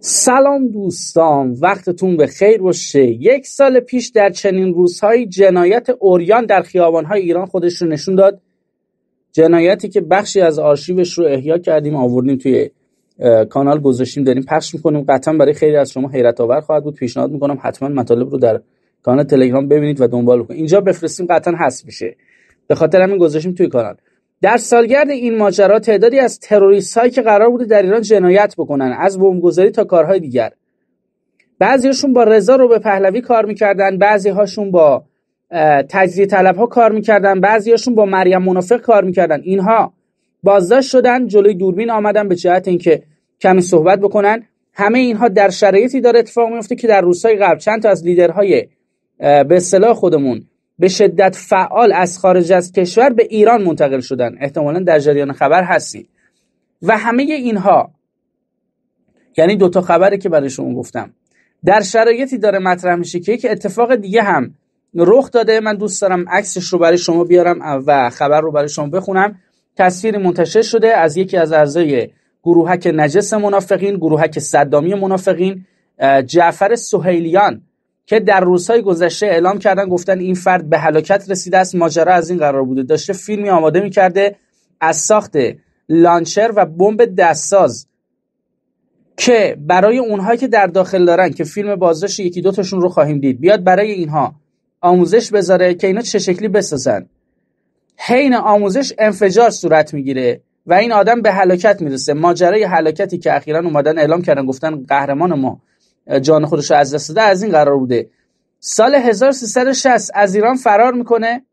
سلام دوستان، وقتتون به خیر باشه. 1 سال پیش در چنین روزهایی جنایت عریان در خیابان‌های ایران خودش رو نشون داد. جنایتی که بخشی از آرشیوش رو احیا کردیم، آوردیم توی کانال گذاشتیم، داریم پخش می‌کنیم. قطعا برای خیلی از شما حیرت آور خواهد بود. پیشنهاد می‌کنم حتما مطالب رو در کانال تلگرام ببینید و دنبال کنید. اینجا بفرستیم قطعا حذف میشه. به خاطر همین گذاشتیم توی کانال. در سالگرد این ماجرا تعدادی از تروریست‌هایی که قرار بوده در ایران جنایت بکنن، از بمبگذاری تا کارهای دیگر، بعضی‌هاشون با رضا رو به پهلوی کار می‌کردن، بعضی‌هاشون با تجزیه طلب‌ها کار می‌کردن، بعضی‌هاشون با مریم منافق کار می‌کردن. اینها بازداشت شدن، جلوی دوربین آمدن به جهت اینکه کمی صحبت بکنن. همه اینها در شرایطی داره اتفاق میفته که در روزهای قبل چند تا از لیدرهای به اصطلاح خودمون به شدت فعال از خارج از کشور به ایران منتقل شدن. احتمالاً در جریان خبر هستید. و همه اینها، یعنی 2 خبری که برای شما گفتم، در شرایطی داره مطرح میشه که یک اتفاق دیگه هم رخ داده. من دوست دارم عکسش رو برای شما بیارم و خبر رو برای شما بخونم. تصویری منتشر شده از یکی از اعضای گروهک نجس منافقین، گروهک صدامی منافقین، جعفر سهیلیان، که در روزهای گذشته اعلام کردن، گفتن این فرد به هلاکت رسیده است. ماجرا از این قرار بوده، داشته فیلمی آماده می‌کرده از ساخت لانچر و بمب دستساز که برای اونهایی که در داخل دارن، که فیلم بازداشت 1-2 تاشون رو خواهیم دید، بیاد برای اینها آموزش بذاره که اینا چه شکلی بسازن. حین آموزش انفجار صورت میگیره و این آدم به هلاکت میرسه. ماجرای هلاکتی که اخیراً اومدن اعلام کردن، گفتن قهرمان ما جان خودش رو از دست داده، از این قرار بوده. سال 1360 از ایران فرار میکنه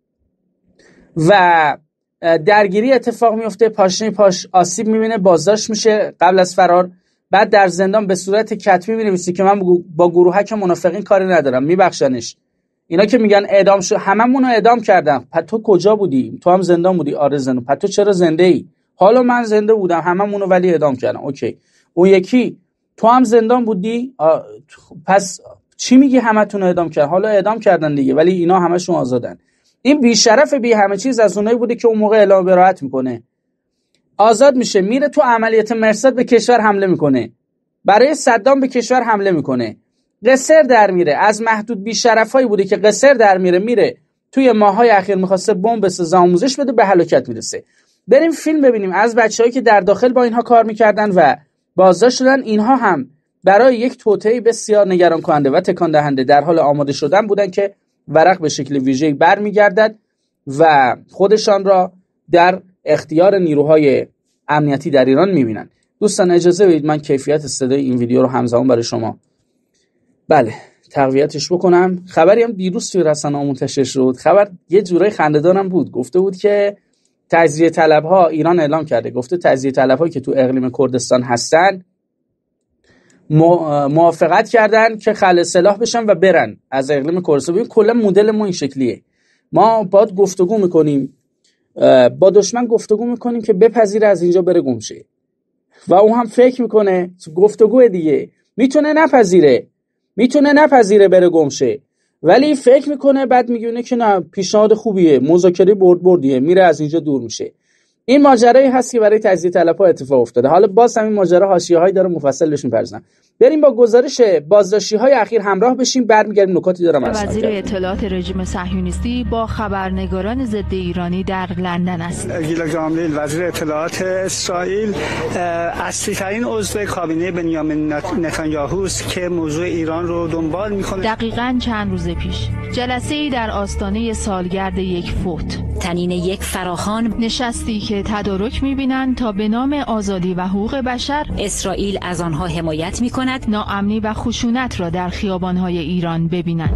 و درگیری اتفاق میفته، پاشنه پاش آسیب میبینه، بازداشت میشه قبل از فرار. بعد در زندان به صورت کتبی مینویسه که من با گروهک منافقین کاری ندارم، میبخشنش. اینا که میگن اعدام شد، هممون رو اعدام کردن. پس تو کجا بودی؟ تو هم زندان بودی؟ آره زندان. پس تو چرا زنده ای؟ حالا من زنده بودم، هممون رو ولی اعدام کردن. اوکی. اون یکی تو هم زندان بودی؟ پس چی میگی همتون رو اعدام کردن؟ حالا اعدام کردن دیگه، ولی اینا همشون آزادن. این بیشرف بی همه چیز از اونایی بوده که اون موقع اعلام براءت میکنه، آزاد میشه، میره تو عملیات مرصاد به کشور حمله میکنه، برای صدام به کشور حمله میکنه، قصر در میره. از محدود بیشرفایی بوده که قصر در میره توی ماهای اخیر میخواسته بمب بسازه، آموزش بده، به هلاکت میرسه. بریم فیلم ببینیم از بچه‌هایی که در داخل با اینها کار میکردن و بازداشت شدن. اینها هم برای یک توطئه بسیار نگران کننده و تکان دهنده در حال آماده شدن بودن که ورق به شکل ویژه‌ای برمیگردد و خودشان را در اختیار نیروهای امنیتی در ایران میبینن. دوستان اجازه بدید من کیفیت صدای این ویدیو رو همزمان برای شما تقویتش بکنم. خبری هم دیروز توی رسانه‌ها منتشر شد. خبر یه جورای خنده‌دارم بود. گفته بود که تجزیه طلب‌ها، ایران اعلام کرده، گفته تجزیه طلب‌هایی که تو اقلیم کردستان هستن موافقت کردن که خلع سلاح بشن و برن از اقلیم کردستان. ببین کلا مدل ما این شکلیه. ما باید گفتگو میکنیم با دشمن، گفتگو میکنیم که بپذیره از اینجا بره گم شه، و اون هم فکر میکنه گفتگو دیگه میتونه نپذیره بره گم شه، ولی فکر میکنه، بعد میگه که نه پیشنهاد خوبیه، مذاکره بردیه، میره از اینجا دور میشه. این ماجرایی هست که برای تجزیه طلب‌ها اتفاق افتاده. حالا باز هم این ماجرا حاشیه‌هایی داره، مفصل بهش می‌پردازم. بریم با گزارش بازداشتی‌های اخیر همراه بشیم، برمیگردیم نکاتی دارم عرض وزیر اطلاعات رژیم صهیونیستی با خبرنگاران ضد ایرانی در لندن است. گیلا گاملیل وزیر اطلاعات اسرائیل اصلی‌ترین عضو کابینه بنیامین نتانیاهو است که موضوع ایران رو دنبال می‌کنه. دقیقاً چند روز پیش جلسه‌ای در آستانه سالگرد یک فوت، تنین یک فراخوان، نشستی که تدارک می‌بینند تا به نام آزادی و حقوق بشر اسرائیل از آنها حمایت می‌کند، ناامنی و خشونت را در خیابان‌های ایران ببینند.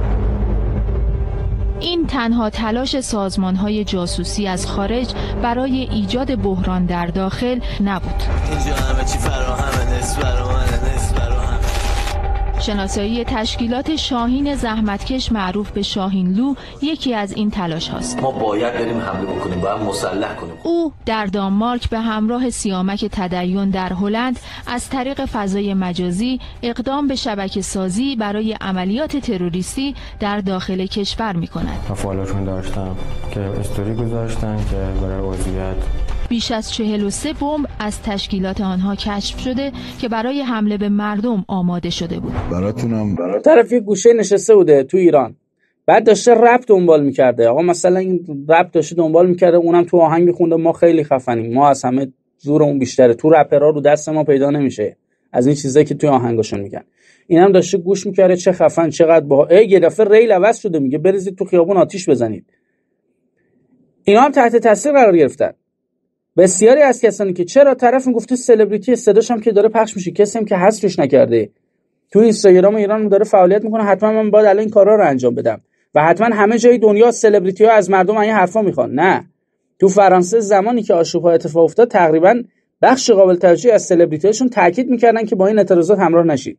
این تنها تلاش سازمان‌های جاسوسی از خارج برای ایجاد بحران در داخل نبود. اینجا همه چی فراهمه، نصف برامنه، نصف برامنه. شناسایی تشکیلات شاهین زحمتکش معروف به شاهینلو یکی از این تلاش هاست. ما باید بریم حمله بکنیم، باید مسلح کنیم. او در دانمارک به همراه سیامک تدین در هلند از طریق فضای مجازی اقدام به شبکه سازی برای عملیات تروریستی در داخل کشور می کند. فالوشون داشتم که استوری گذاشتن که برای عضویت بیش از 43 بمب از تشکیلات آنها کشف شده که برای حمله به مردم آماده شده بود. طرف یه گوشه نشسته بوده تو ایران، بعد داشته رپ دنبال میکرده. آقا مثلا این رپ داشته دنبال میکرده، اونم تو آهنگ میخونده ما خیلی خفنیم، ما از همه زورمون بیشتره، تو رپرها رو دست ما پیدا نمیشه، از این چیزایی که توی آهنگاشون میگن. اینم داشته گوش میکرده چه خفن چقدر با یه دفعه ریل عوض شده، میگه بریزید تو خیابون آتیش بزنید. اینا هم تحت تاثیر قرار گرفتن. بسیاری از کسانی که چرا طرف میگفت سلبریتی، صداش هم که داره پخش میشه، کسی هم که حذفش نکرده، تو اینستاگرام ایران داره فعالیت میکنه، حتما من باید الان این کارا رو انجام بدم و حتما همه جای دنیا سلبریتی ها از مردم این حرفا میخوان. نه، تو فرانسه زمانی که آشوب‌ها اتفاق افتاد تقریبا بخش قابل توجهی از سلبریتی‌هاشون تاکید میکردن که با این اعتراضات همراه نشید.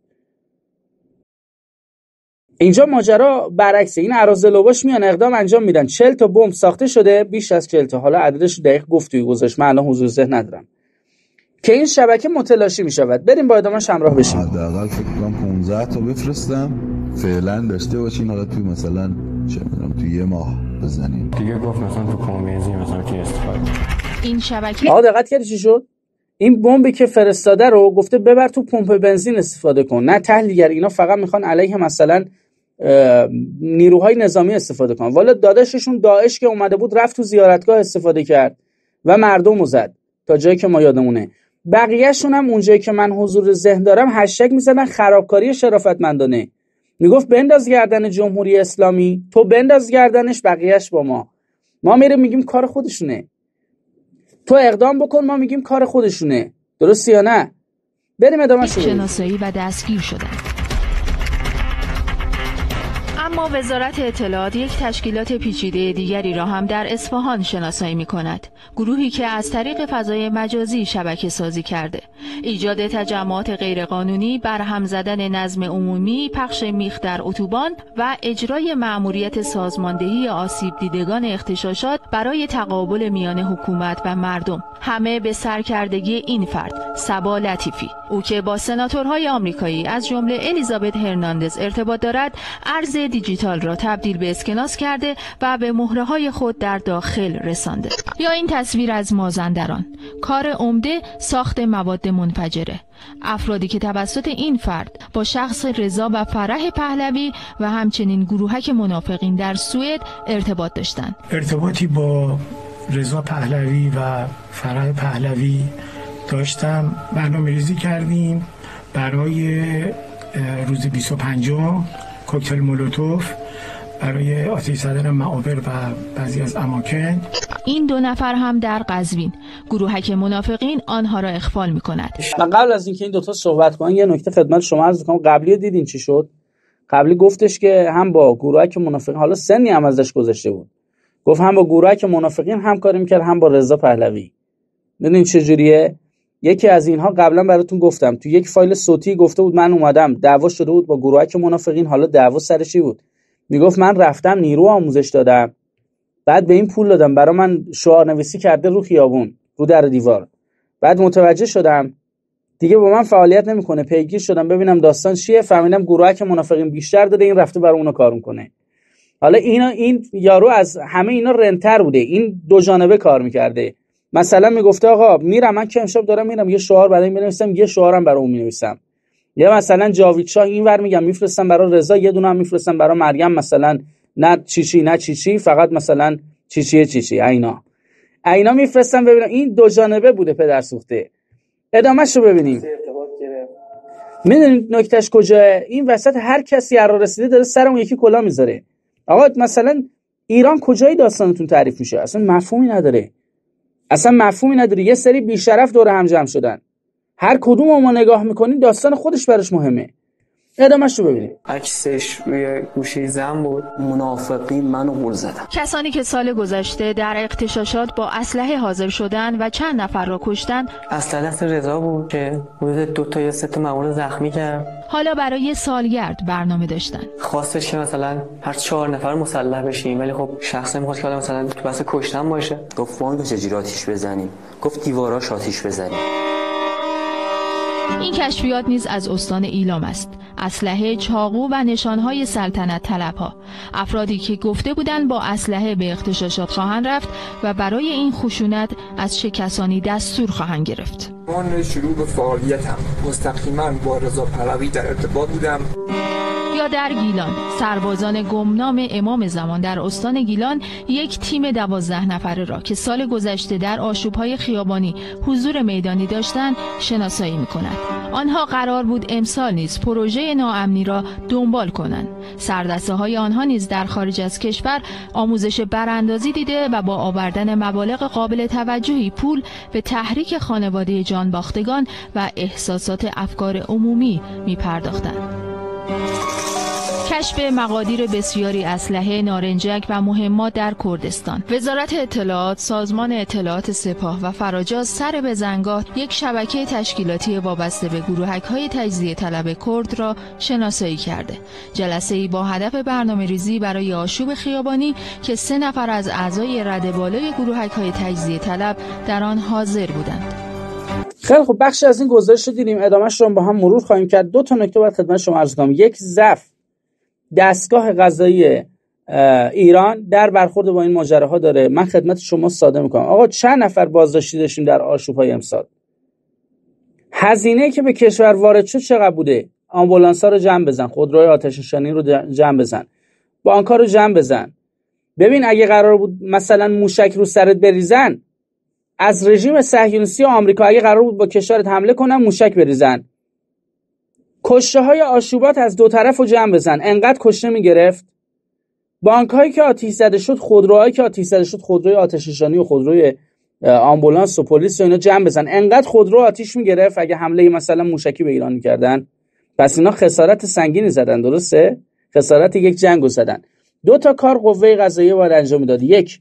اینجا ماجرا برعکسه، این اراذلوباش میان اقدام انجام میدن، 40 تا بمب ساخته شده، بیش از 40 تا، حالا عددش دقیق گفتوی گذاشت من الان حضور ذهن ندارم، که این شبکه متلاشی میشود. بریم با ادامهش همراه بشیم. حداقل فکر کنم 15 تا بفرستم فعلا داشته باشین، حالا توی مثلا چه میدونم توی یه ماه بزنین دیگه. گفت مثلا تو کمبینزین مثلا که استفاده این شبکه دقت کردی چی شد؟ این بمبی که فرستاده رو گفته ببر تو پمپ بنزین استفاده کن، نه تحلیلگر. اینا فقط میخوان علیه مثلا نیروهای نظامی استفاده کنن. والا داداششون داعش که اومده بود رفت تو زیارتگاه استفاده کرد و مردم رو زد، تا جایی که ما یادمونه. بقیه‌شون هم اونجایی که من حضور ذهن دارم هشتگ میزدن خرابکاری شرافتمندانه، میگفت بنداز گردن جمهوری اسلامی، تو بنداز گردنش، بقیهش با ما میریم میگیم کار خودشونه، تو اقدام بکن، ما میگیم کار خودشونه. درسته یا نه؟ بریم ادامه شناسایی و دستگیر شدن. اما وزارت اطلاعات یک تشکیلات پیچیده دیگری را هم در اصفهان شناسایی می‌کند. گروهی که از طریق فضای مجازی شبکه سازی کرده، ایجاد تجمعات غیرقانونی، برهم زدن نظم عمومی، پخش میخ در اتوبان و اجرای مأموریت سازماندهی آسیب دیدگان اغتشاشات برای تقابل میان حکومت و مردم، همه به سرکردگی این فرد، صبا لطیفی. او که با سناتورهای آمریکایی از جمله الیزابت هرناندز ارتباط دارد، ارز دیجیتال را تبدیل به اسکناس کرده و به مهره‌های خود در داخل رسانده. یا این تصویر از مازندران، کار عمده ساخت مواد منفجره. افرادی که توسط این فرد با شخص رضا و فرح پهلوی و همچنین گروهک منافقین در سوئد ارتباط داشتند. ارتباطی با رضا پهلوی و فرح پهلوی داشتم، برنامه‌ریزی کردیم برای روز 25 کوکتل مولوتوف برای آتش زدن معابر و بعضی از اماکن. این دو نفر هم در قزوین، گروهک منافقین آنها را اخفال می‌کند. من قبل از اینکه این دوتا صحبت کنن یه نکته خدمت شما عرض کنم. قبلی دیدین چی شد؟ قبلی گفتش که هم با گروهک منافقین، حالا سنی هم ازش گذشته بود، گفت هم با گروهک منافقین همکاری می‌کرد هم با رضا پهلوی. ببینید چه جوریه. یکی از اینها قبلا براتون گفتم تو یک فایل صوتی گفته بود من اومدم دعوا شده بود با گروهک منافقین. حالا دعوا سر چی بود؟ میگفت من رفتم نیرو آموزش دادم، بعد به این پول دادم، برای من شعار نویسی کرده رو خیابون، رو در دیوار، بعد متوجه شدم دیگه با من فعالیت نمیکنه، پیگیر شدم ببینم داستان چیه، فهمیدم گروهک منافقین بیشتر داده، این رفته برای اونها کار میکنه. حالا این یارو از همه اینا رنتر بوده، این دو جانبه کار میکرده. مثلا میگفته آقا میرم من که امشب دارم میرم یه شعار برای مینویسم، یه شعارم برای اون مینویسم، یا مثلا جاوید شاه اینور میگم میفرستم برای رضا، یه دونه هم میفرستم برای مریم، مثلا نه چیچی نه چیچی، فقط مثلا چیچی اینا میفرستم. ببینم این دو جانبه بوده پدر سوخته. ادامهش رو ببینیم. میدونید نکتهش کجاه؟ این وسط هر کسی هر رسیده داره سر اون یکی کلا میذاره. آقا مثلا ایران کجای داستانتون تعریف میشه؟ اصلا مفهومی نداره. یه سری بیشرف دور هم جمع شدن، هر کدوم ما نگاه میکنیم داستان خودش براش مهمه. ادامهش رو ببینید. عکسش روی گوشه زن بود. منافقی منو گول زدن. کسانی که سال گذشته در اغتشاشات با اسلحه حاضر شدن و چند نفر را کشتن، اسلحه دست رضا بود که حدود 2 تا یا 3 تا مأمور زخمی کرد. حالا برای سالگرد برنامه داشتن. خواستش که مثلا هر 4 نفر مسلح بشیم، ولی خب شخص نمی‌خواست که مثلا تو بس کشتن باشه. گفت وام چجوری آتیش بزنیم؟ گفت دیواراش آتیش بزنیم. این کشفیات نیز از استان ایلام است. اسلحه، چاقو و نشانهای سلطنت طلبها. افرادی که گفته بودند با اسلحه به اغتشاشات خواهند رفت و برای این خشونت از چه کسانی دستور خواهند گرفت. من شروع به فعالیتم مستقیما با رضا پهلوی در ارتباط بودم. یا در گیلان، سربازان گمنام امام زمان در استان گیلان یک تیم 12 نفره را که سال گذشته در آشوب‌های خیابانی حضور میدانی داشتند شناسایی می‌کند. آنها قرار بود امسال نیز پروژه ناامنی را دنبال کنند. سردسته‌های آنها نیز در خارج از کشور آموزش براندازی دیده و با آوردن مبالغ قابل توجهی پول به تحریک خانواده جانباختگان و احساسات افکار عمومی می‌پرداختند. کشف مقادیر بسیاری اسلحه، نارنجک و مهمات در کردستان. وزارت اطلاعات، سازمان اطلاعات سپاه و فراجاز سر به زنگاه یک شبکه تشکیلاتی وابسته به گروهک‌های تجزیه طلب کرد را شناسایی کرده. جلسه‌ای با هدف برنامه‌ریزی برای آشوب خیابانی که 3 نفر از اعضای رده بالای گروهک‌های تجزیه طلب در آن حاضر بودند. خیلی خب، بخشی از این گزارش رو دیدیم، ادامه‌اش رو با هم مرور خواهیم کرد. 2 تا نکته باید خدمت شما عرض کنم. یک، ضعف دستگاه قضایی ایران در برخورد با این ماجراها داره. من خدمت شما ساده میکنم. آقا چند نفر بازداشتی داشتیم در آشوب‌های امسال؟ هزینه‌ای که به کشور وارد شد چقدر بوده؟ آمبولانس‌ها رو جمع بزن، خودروهای آتش‌نشانی رو جمع بزن، بانک‌ها رو جمع بزن. ببین اگه قرار بود مثلا موشک رو سرت بریزن، از رژیم صهیونیستی آمریکا اگه قرار بود با کشورت حمله کنن موشک بریزن، کشته‌های آشوبات از 2 طرف رو جمع بزن، انقدر کشته میگرفت. بانک‌هایی که آتش زده شد، خودروهایی که آتش زده شد، خودروی آتش‌نشانی و خودروی آمبولانس و پلیس و اینا جمع بزن، انقدر خودرو آتش میگرفت اگه حمله مثلا موشکی به ایران می‌کردن. پس اینا خسارت سنگینی زدن، درسته؟ خسارت یک جنگو زدن. 2 تا کار قوه قضاییه باید انجام میداد. 1،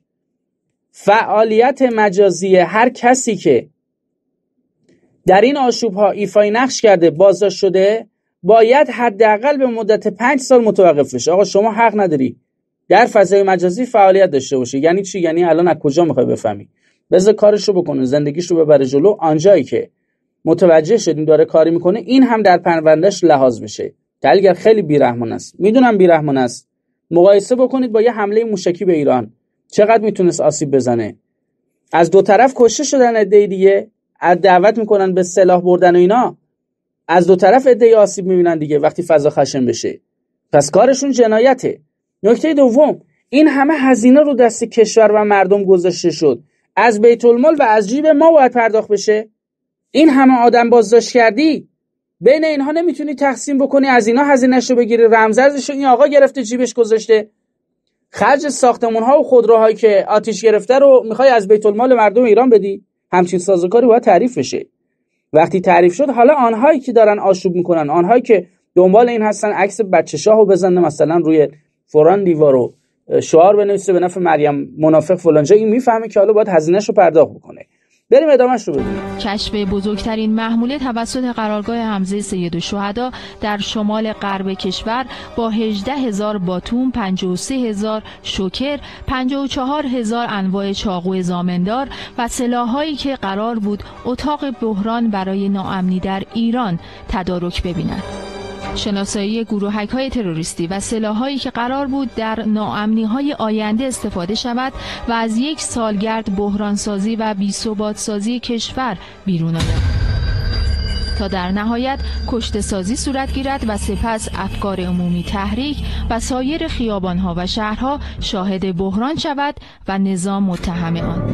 فعالیت مجازی هر کسی که در این آشوب‌ها ایفای نقش کرده بازداشت شده باید حداقل به مدت 5 سال متوقف بشه. آقا شما حق نداری در فضای مجازی فعالیت داشته باشی. یعنی چی؟ یعنی الان از کجا میخوای بفهمی؟ بذار کارشو بکنه، زندگیشو ببره جلو. آنجایی که متوجه شدیم داره کاری میکنه این هم در پروندهش لحاظ بشه. دلگر خیلی بیرحمانه است، میدونم بیرحمانه است. مقایسه بکنید با یه حمله موشکی به ایران چقدر میتونست آسیب بزنه. از 2 طرف کشته شدن عده دیگه، از دعوت میکنن به سلاح بردن و اینا، از 2 طرف عده آسیب میبینن دیگه وقتی فضا خشن بشه. پس کارشون جنایته. نکته دوم، این همه هزینه رو دست کشور و مردم گذاشته شد، از بیت المال و از جیب ما باید پرداخت بشه. این همه آدم بازداشت کردی، بین اینها نمیتونی تقسیم بکنی، از اینا هزینه‌شو بگیری، رمزارزشو این آقا گرفته جیبش گذاشته، خرج ساختمان‌ها و خودروهایی که آتش گرفته رو میخوای از بیت المال مردم ایران بدی؟ همچین سازوکاری باید تعریف بشه. وقتی تعریف شد، حالا آنهایی که دارن آشوب میکنن، آنهایی که دنبال این هستن عکس بچه شاهو بزنه مثلا روی فوران دیوارو شعار بنویسه به نفع مریم منافق فلانجا، این میفهمه که حالا باید هزینه‌شو پرداخت بکنه. بریم ادامه‌اش رو ببینیم. کشف بزرگترین محموله توسط قرارگاه حمزه سید الشهدا در شمال غرب کشور با 18,000 باتوم، 53,000 شوکر، 54,000 انواع چاقو زامندار و سلاح‌هایی که قرار بود اتاق بحران برای ناامنی در ایران تدارک ببیند. شناسایی گروهک‌های تروریستی و سلاح‌هایی که قرار بود در ناامنی‌های آینده استفاده شود و از یک سالگرد بحرانسازی و بی‌ثبات‌سازی کشور بیرون آید تا در نهایت کشته‌سازی صورت گیرد و سپس افکار عمومی تحریک و سایر خیابان‌ها و شهرها شاهد بحران شود و نظام متهم آن.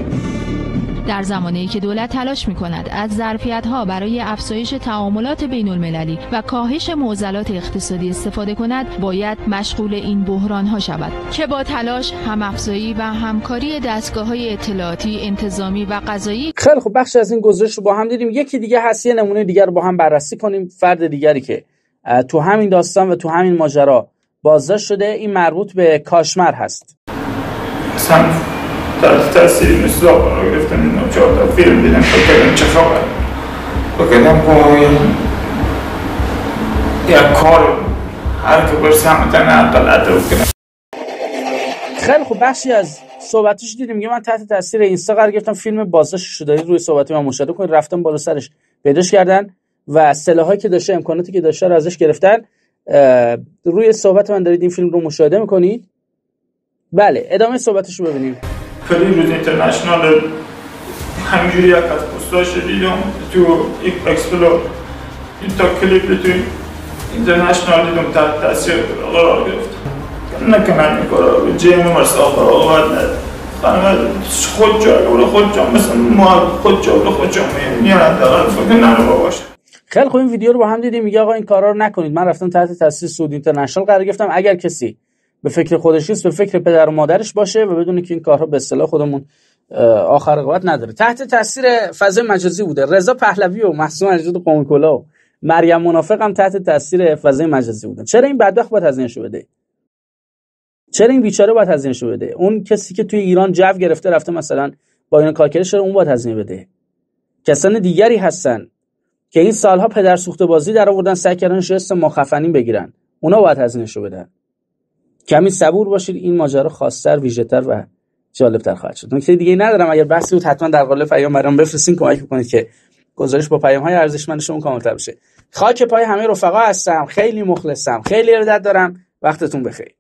در زمانی که دولت تلاش می‌کند از ظرفیت‌ها برای افزایش تعاملات بین‌المللی و کاهش معضلات اقتصادی استفاده کند، باید مشغول این بحران‌ها شود که با تلاش، هم‌افزایی و همکاری دستگاه‌های اطلاعاتی، انتظامی و قضایی. خیلی خب، بخش از این گزارش رو با هم دیدیم. یکی دیگه هست، یه نمونه دیگر رو با هم بررسی کنیم. فرد دیگری که تو همین داستان و تو همین ماجرا بازداشت شده، این مربوط به کاشمر هست. تأثیری مثل آقا رو گرفتن اینو 4 تا فیلم دیدم فکرم چه خبر بکنم با یک کار هر که برسم تنه اقل کنم. خیلی خب، بخشی از صحبتش دیدیم. میگه من تحت تاثیر اینستا قرار گرفتم، فیلم بازداشتش رو دارید روی صحبت من مشاهده کنید، رفتم بالا سرش پیداش کردن و سلاحایی که داشته، امکاناتی که داشته رو ازش گرفتن. روی صحبت من دارید این فیلم رو مشاهده میکنید. بله ادامه صحبتش رو ببینیم. خیلی روز اینترنشنال همینجوری یک از پستاش دیدم تو اکسپلور تا کلیپ تو اینترنشنال دیدم تحت تاثیر قرار گرفت. نکنن این کارا جیم مرساخ آقا خود جا مثلا ما خود جا میارن دارن فکر نرو باشه. خیلی خوب این ویدیو رو با هم دیدیم. میگه آقا این کارا رو نکنید. من رفتم تحت تاثیر سعود اینترنشنال قرار گرفتم. اگر کسی به فکر خودش نیست، به فکر پدر و مادرش باشه و بدونه که این کارها به اصطلاح خودمون آخر قوت نداره. تحت تاثیر فضای مجازی بوده. رضا پهلوی و محسن اجداد قومی کلا و مریم منافق هم تحت تاثیر فضای مجازی بودن. چرا این بدبخت باید هزینه‌شو بده؟ چرا این بیچاره باید هزینه‌شو بده؟ اون کسی که توی ایران جو گرفته رفته مثلا با اینا کار کرده، چرا اون باید هزینه بده؟ کسان دیگری هستن که این سالها پدر سوخته بازی در آوردن، سعی کردن شست مخفنین بگیرن، اونا باید هزینه‌شو بدن. کمی صبور باشید، این ماجرا خاص‌تر، ویژه‌تر و جالب‌تر خواهد شد. نکته دیگه ندارم. اگر بحثی بود حتما در قالب پیام برام بفرستین، کمک بکنید که گزارش با پیام‌های ارزشمند شما کامل‌تر بشه. خاک پای همه رفقا هستم، خیلی مخلصم، خیلی ارادت دارم. وقتتون بخیر.